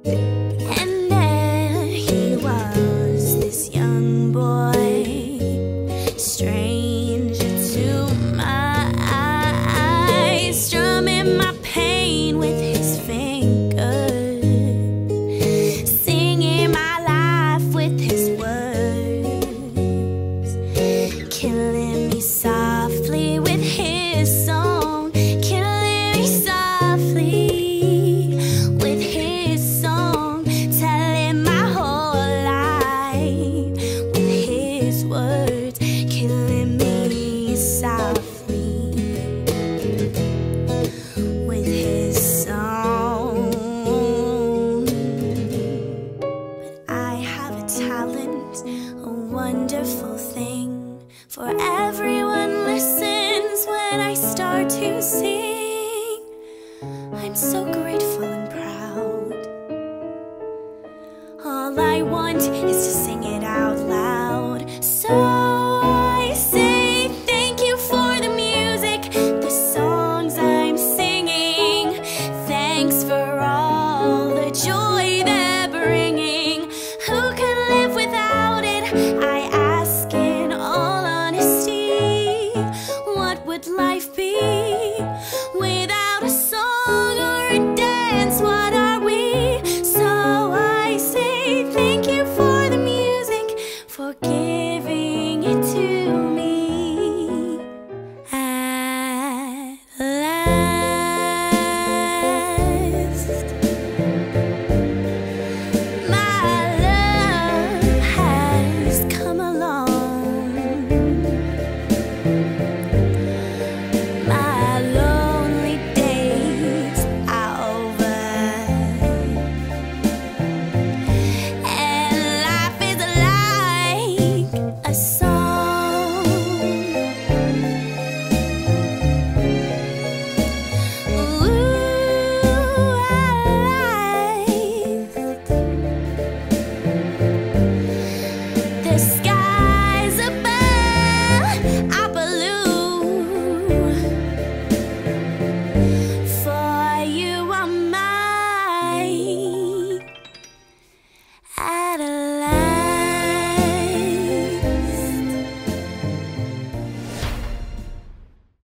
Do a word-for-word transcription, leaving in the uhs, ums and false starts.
And there he was, this young boy, stranger to my eyes, strumming my pain with his fingers, singing my life with his words, killing me softly with his song, killing me softly with his song, telling my whole life with his words, killing me softly with his song. But I have a talent, a wonderful thing, for everyone listens when I start to sing. I'm so grateful and proud. All I want is to